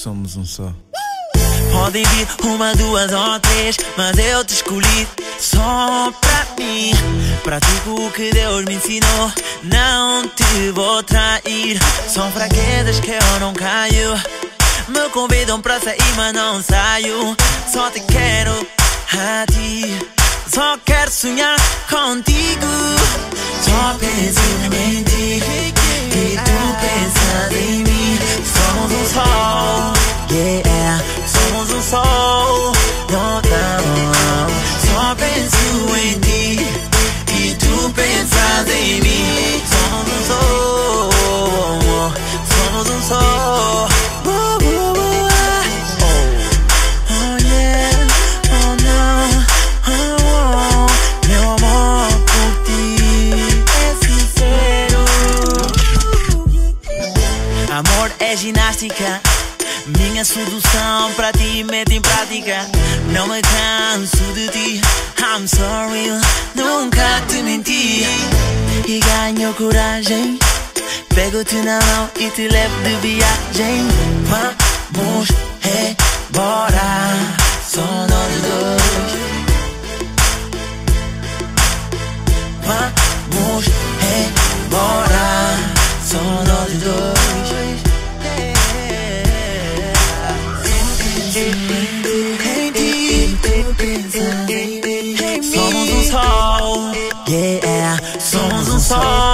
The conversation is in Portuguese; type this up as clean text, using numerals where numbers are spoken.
somos um só. Podem vir uma, duas ou três, mas eu te escolhi só pra mim. Pratico o que Deus me ensinou, não te vou trair. São fraquezas que eu não caio. Me convidam pra sair, mas não saio. Só te quero a ti, só quero sonhar contigo. Só penso em ti e tu pensas em mim. Somos um sol, yeah, somos um sol. Não, não, só penso em ti e tu pensas em mim. Somos um sol, somos um sol. Amor é ginástica, minha solução pra ti mete em prática. Não me canso de ti, I'm sorry, nunca te menti. E ganho coragem, pego-te na mão e te levo de viagem. Vamos embora, só nós dois. Vamos embora, só nós dois. Somos um sol, yeah, somos um sol.